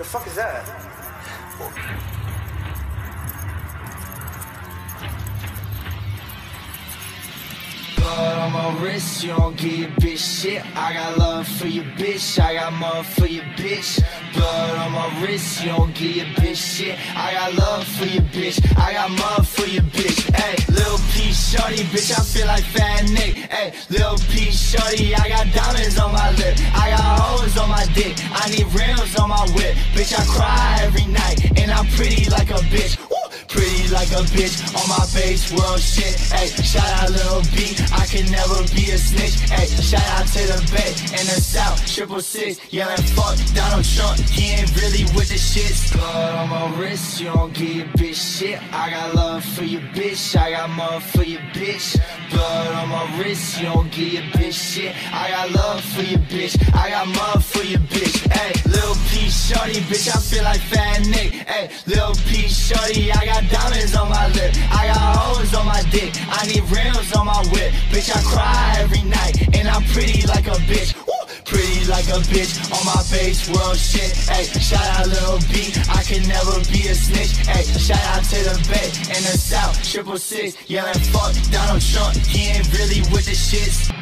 fuck is that? Blood on my wrist, you don't get your bitch shit. I got love for your bitch, I got love for your bitch. Blood on my wrist, you don't get your bitch shit. I got love for your bitch, I got love for your bitch. Hey, Lil P shorty, bitch, I feel like Fat Nick. Hey, Lil P shorty, I got diamonds on my lip, I got hoes on my dick, I need rims on my whip. Bitch, I cry every night, and I'm pretty like a bitch. Woo! Pretty like a bitch on my base world shit. Hey, shout out Lil B, I can never be a snitch. Hey, shout out to the Bay and the South, 666, yelling fuck Donald Trump, he ain't really with the shit. Blood on my wrist, you don't get your bitch shit. I got love for your bitch, I got love for your bitch. Blood on my wrist, you don't get your bitch shit. I got love for your bitch, I got love for your bitch. Hey, Lil P shorty, bitch, I feel like Fat Nick. Hey, Lil P shorty, I got diamonds on my lip, I got hoes on my dick, I need rims on my whip. Bitch, I cry every night, and I'm pretty like a bitch. Woo! Pretty like a bitch on my base world shit. Hey, shout out Lil B, I can never be a snitch. Hey, shout out to the Bay and the South, 666, yelling fuck Donald Trump, he ain't really with the shits.